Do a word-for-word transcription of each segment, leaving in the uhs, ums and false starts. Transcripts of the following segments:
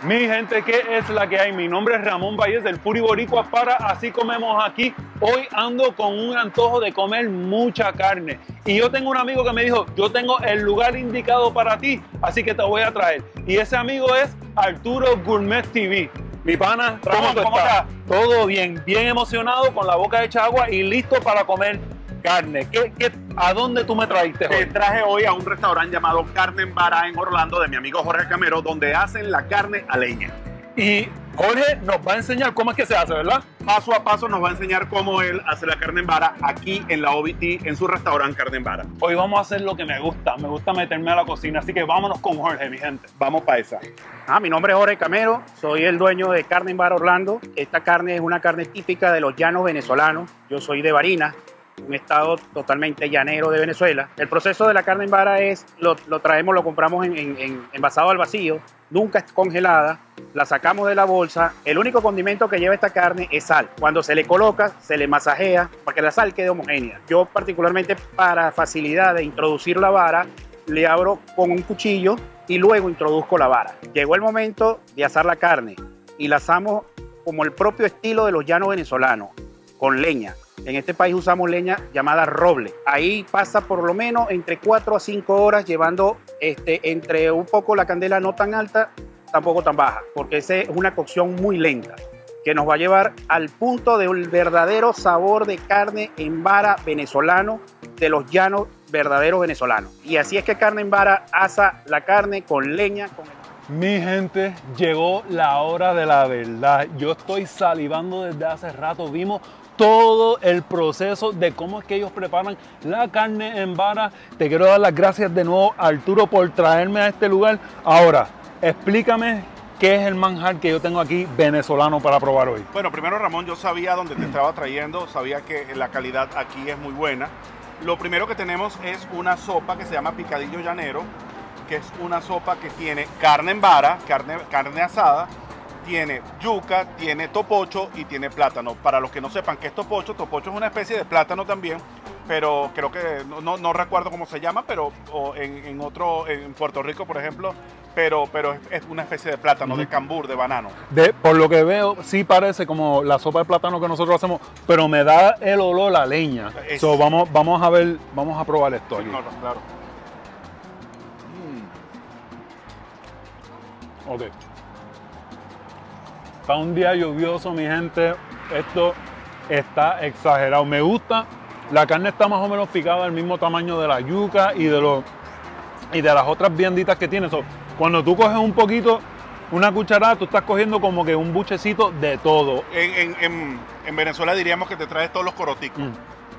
Mi gente, ¿qué es la que hay? Mi nombre es Ramón Valles del Puri Boricua para Así Comemos Aquí. Hoy ando con un antojo de comer mucha carne. Y yo tengo un amigo que me dijo, yo tengo el lugar indicado para ti, así que te voy a traer. Y ese amigo es Arturo Gourmet T V. Mi pana, Ramón, ¿cómo estás? Todo bien, bien emocionado, con la boca hecha agua y listo para comer carne. ¿Qué, qué, ¿A dónde tú me trajiste hoy? Te traje hoy a un restaurante llamado Carne en Vara en Orlando de mi amigo Jorge Camero, donde hacen la carne a leña. Y Jorge nos va a enseñar cómo es que se hace, ¿verdad? Paso a paso nos va a enseñar cómo él hace la carne en vara aquí en la O B T, en su restaurante Carne en Vara. Hoy vamos a hacer lo que me gusta, me gusta meterme a la cocina, así que vámonos con Jorge, mi gente. Vamos para esa. Ah, mi nombre es Jorge Camero, soy el dueño de Carne en Vara Orlando. Esta carne es una carne típica de los llanos venezolanos. Yo soy de Barinas, un estado totalmente llanero de Venezuela. El proceso de la carne en vara es, lo, lo traemos, lo compramos en, en, en, envasado al vacío, nunca es congelada, la sacamos de la bolsa. El único condimento que lleva esta carne es sal. Cuando se le coloca, se le masajea para que la sal quede homogénea. Yo particularmente, para facilidad de introducir la vara, le abro con un cuchillo y luego introduzco la vara. Llegó el momento de asar la carne y la asamos como el propio estilo de los llanos venezolanos, con leña. En este país usamos leña llamada roble. Ahí pasa por lo menos entre cuatro a cinco horas llevando este, entre un poco la candela no tan alta, tampoco tan baja, porque esa es una cocción muy lenta que nos va a llevar al punto del verdadero sabor de carne en vara venezolano, de los llanos verdaderos venezolanos. Y así es que Carne en Vara asa la carne con leña. Con el... Mi gente, llegó la hora de la verdad. Yo estoy salivando desde hace rato. Vimos todo el proceso de cómo es que ellos preparan la carne en vara. Te quiero dar las gracias de nuevo, Arturo, por traerme a este lugar. Ahora, explícame qué es el manjar que yo tengo aquí venezolano para probar hoy. Bueno, primero, Ramón, yo sabía dónde te estaba trayendo, sabía que la calidad aquí es muy buena. Lo primero que tenemos es una sopa que se llama picadillo llanero, que es una sopa que tiene carne en vara, carne, carne asada, tiene yuca, tiene topocho y tiene plátano. Para los que no sepan qué es topocho, topocho es una especie de plátano también, pero creo que no, no, no recuerdo cómo se llama, pero o en, en otro, en Puerto Rico, por ejemplo, pero, pero es, es una especie de plátano, uh-huh. de cambur, de banano. De, por lo que veo, sí parece como la sopa de plátano que nosotros hacemos, pero me da el olor a leña. Es... So, vamos, vamos a ver, vamos a probar esto sí, aquí. Claro, claro. Mm. Ok. Para un día lluvioso, mi gente, esto está exagerado. Me gusta, la carne está más o menos picada al mismo tamaño de la yuca y de, los, y de las otras vianditas que tiene. So, cuando tú coges un poquito, una cucharada, tú estás cogiendo como que un buchecito de todo. En, en, en, en Venezuela diríamos que te traes todos los coroticos. Mm.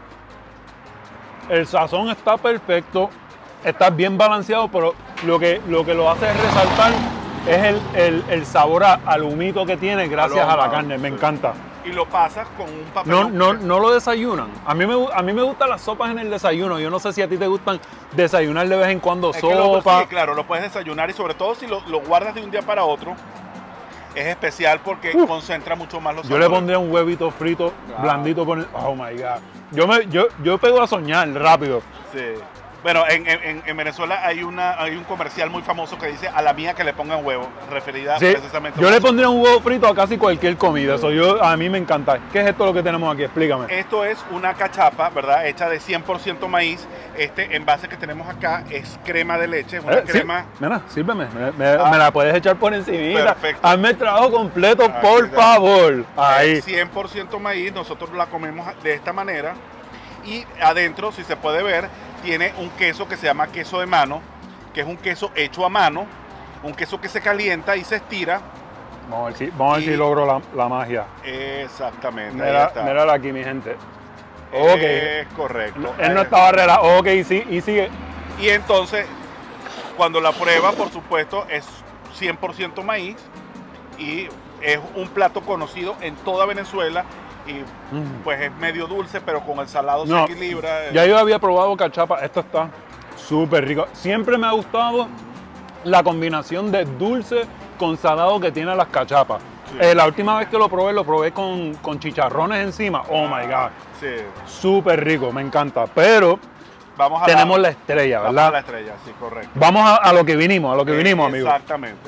El sazón está perfecto, está bien balanceado, pero lo que lo, que lo hace es resaltar es el, el, el sabor a, al humito que tiene gracias a la carne, me encanta. Y lo pasas con un papel. No, no, no lo desayunan. A mí, me, a mí me gustan las sopas en el desayuno. Yo no sé si a ti te gustan desayunar de vez en cuando es sopa. Lo, sí, claro, lo puedes desayunar y sobre todo si lo, lo guardas de un día para otro, es especial porque uh, concentra mucho más los Yo sabores. le pondría un huevito frito, wow. blandito con el... Oh my God. Yo, me, yo, yo pego a soñar rápido. Sí. Bueno, en, en, en Venezuela hay, una, hay un comercial muy famoso que dice a la mía que le pongan huevo, referida sí, precisamente yo a le pondría un huevo frito a casi cualquier comida, eso yo, a mí me encanta. ¿Qué es esto lo que tenemos aquí? Explícame. Esto es una cachapa, ¿verdad? Hecha de cien por ciento maíz. Este envase que tenemos acá es crema de leche, una eh, crema... Sí. Mira, sírveme, me, me, ah, me la puedes echar por encima. Perfecto. Hazme el trabajo completo, aquí por está. favor. Ahí. cien por ciento maíz, nosotros la comemos de esta manera. Y adentro, si se puede ver, tiene un queso que se llama queso de mano, que es un queso hecho a mano, un queso que se calienta y se estira. Vamos a ver si, vamos a ver si logro la, la magia. Exactamente. Mira, mírala aquí, mi gente. Ok. Es correcto. Él no estaba relajado. Ok, sí, y sigue. Y entonces, cuando la prueba, por supuesto, es cien por ciento maíz y es un plato conocido en toda Venezuela. Y pues es medio dulce, pero con el salado no, se equilibra. Ya yo había probado cachapa, esto está súper rico. Siempre me ha gustado la combinación de dulce con salado que tiene las cachapas. Sí. Eh, la última vez que lo probé, lo probé con, con chicharrones encima. Oh my God. Sí. Súper rico, me encanta. Pero vamos a tenemos la, la estrella, ¿verdad? Vamos a la estrella, sí, correcto. Vamos a, a lo que vinimos, a lo que eh, vinimos, amigo. Exactamente.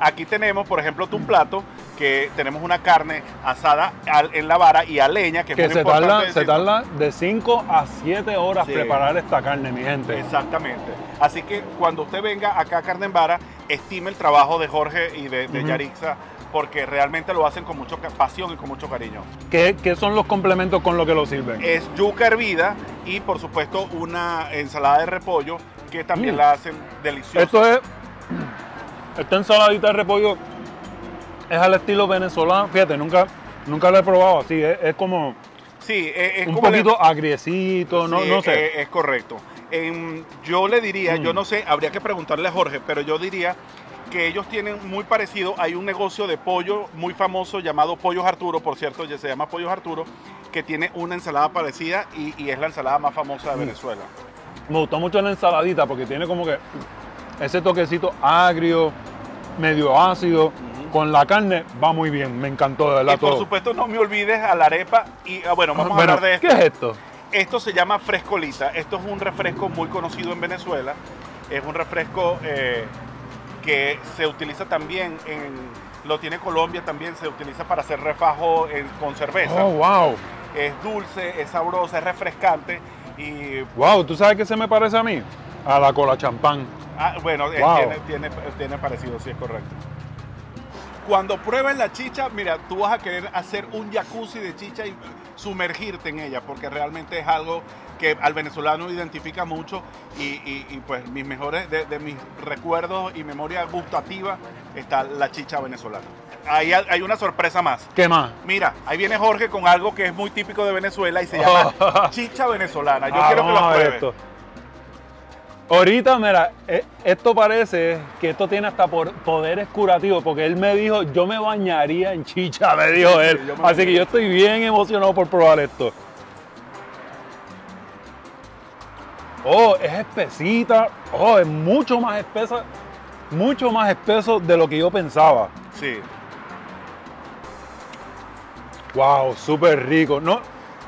Aquí tenemos, por ejemplo, tu plato, que tenemos una carne asada al, en la vara y a leña, que, que es muy se importante tarda, decirlo. se tarda de cinco a siete horas Sí. preparar esta carne, mi gente. Exactamente. Así que cuando usted venga acá a Carne en Vara, estime el trabajo de Jorge y de, de Ujú. Yarixa, porque realmente lo hacen con mucha pasión y con mucho cariño. ¿Qué, qué son los complementos con lo que lo sirven? Es yuca hervida y, por supuesto, una ensalada de repollo que también Mm. la hacen deliciosa. Esto es, esta ensaladita de repollo es al estilo venezolano. Fíjate, nunca, nunca la he probado así. Es, es como Sí, es, es un como le- poquito agriecito, no, Sí, no sé. Es, es correcto. En- yo le diría, Mm. yo no sé, habría que preguntarle a Jorge, pero yo diría que ellos tienen muy parecido. Hay un negocio de pollo muy famoso llamado Pollos Arturo, por cierto, ya se llama Pollos Arturo, que tiene una ensalada parecida y, y es la ensalada más famosa de Mm. Venezuela. Me gustó mucho la ensaladita porque tiene como que ese toquecito agrio, medio ácido. Con la carne va muy bien, me encantó de verdad Y por todo. supuesto no me olvides a la arepa y ah, bueno, vamos a Bueno, hablar de esto. ¿qué es esto? Esto se llama frescolita. Esto es un refresco muy conocido en Venezuela. Es un refresco eh, que se utiliza también en, lo tiene Colombia también, se utiliza para hacer refajo en- con cerveza. Oh, wow. Es dulce, es sabrosa, es refrescante y Wow, ¿tú sabes qué se me parece a mí? A la cola champán. ah, bueno, es- Wow. tiene, tiene, tiene parecido, sí es correcto. Cuando pruebes la chicha, mira, tú vas a querer hacer un jacuzzi de chicha y sumergirte en ella, porque realmente es algo que al venezolano identifica mucho y, y- y, pues mis mejores, de, de mis recuerdos y memoria gustativa está la chicha venezolana. Ahí hay hay una sorpresa más. ¿Qué más? Mira, ahí viene Jorge con algo que es muy típico de Venezuela y se llama Oh. chicha venezolana. Yo Ah, quiero que vamos lo a ver pruebes. esto. Ahorita, mira, eh, esto parece que esto tiene hasta por poderes curativos, porque él me dijo, yo me bañaría en chicha, me dijo Sí, él. yo me Así que bañaría. yo estoy bien emocionado por probar esto. Oh, es espesita. Oh, es mucho más espesa, mucho más espeso de lo que yo pensaba. Sí. Wow, súper rico. No,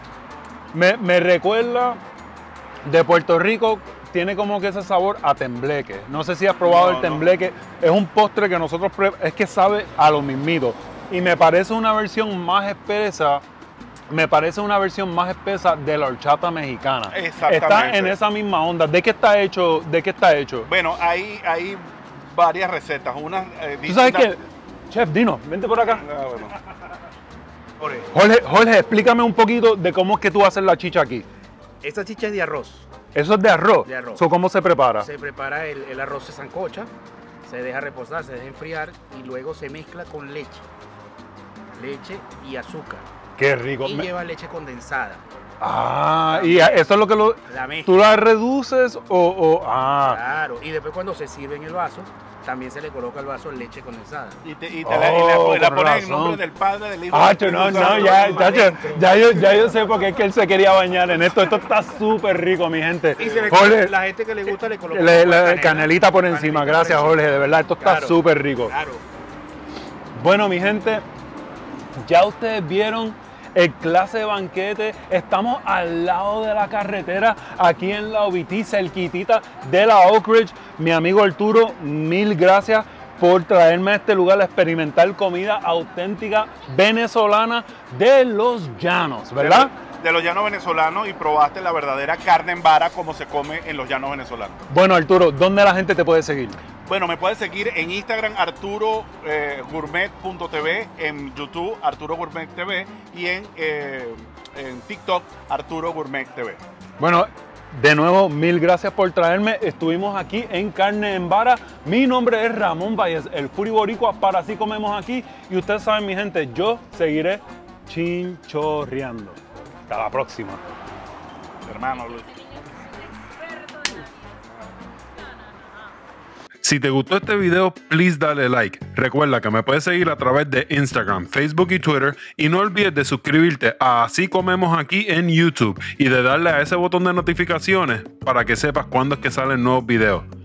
me, me recuerda de Puerto Rico, tiene como que ese sabor a tembleque. No sé si has probado No, el no. tembleque. Es un postre que nosotros pre- es que sabe a lo mismito. Y me parece una versión más espesa. Me parece una versión más espesa de la horchata mexicana. Exactamente. Está en esa misma onda. ¿De qué está hecho? ¿De qué está hecho? Bueno, hay, hay varias recetas. Una, eh, ¿Tú sabes distintas- qué? Chef, Dino, vente por acá. Ah, bueno. Jorge, Jorge, Jorge, explícame un poquito de cómo es que tú haces la chicha aquí. Esta chicha es de arroz. Eso es de arroz. De arroz. So, ¿cómo se prepara? Se prepara el, el arroz, se sancocha, se deja reposar, se deja enfriar y luego se mezcla con leche. Leche y azúcar. Qué rico. Y Me- lleva leche condensada. Ah, y a- eso es lo que lo... La mezcla. ¿Tú la reduces o...? o- ah, Claro. Y después cuando se sirve en el vaso, también se le coloca al vaso leche condensada. y te, y te la, y la- Oh, y la con pones en razón. nombre del Padre, del Hijo. ah, del cho, no, Espíritu no, Santo. ya, chacho, ya, yo, ya yo sé por qué es que él se quería bañar en esto. Esto está súper rico, mi gente. Y se le Jorge, la gente que le gusta le coloca le- un poco de le- canelita por encima. Canelita por Gracias, encima. Jorge. De verdad, esto está Claro. súper rico. Claro. Bueno, mi gente, ya ustedes vieron el clase de banquete. Estamos al lado de la carretera, aquí en la O B T, cerquitita de la Oak Ridge. Mi amigo Arturo, mil gracias por traerme a este lugar a experimentar comida auténtica venezolana de los llanos, ¿verdad? De los llanos venezolanos y probaste la verdadera carne en vara como se come en los llanos venezolanos. Bueno, Arturo, ¿dónde la gente te puede seguir? Bueno, me puedes seguir en Instagram arturo gourmet punto t v, en YouTube Arturo Gourmet T V y en, eh, en TikTok Arturo Gourmet T V. Bueno, de nuevo, mil gracias por traerme. Estuvimos aquí en Carne en Vara. Mi nombre es Ramón Valles, el Furi Boricua, para Así Comemos Aquí. Y ustedes saben, mi gente, yo seguiré chinchorreando. Hasta la próxima. Hermano Luis. Si te gustó este video, please dale like. Recuerda que me puedes seguir a través de Instagram, Facebook y Twitter. Y no olvides de suscribirte a Así Comemos Aquí en YouTube y de darle a ese botón de notificaciones para que sepas cuándo es que salen nuevos videos.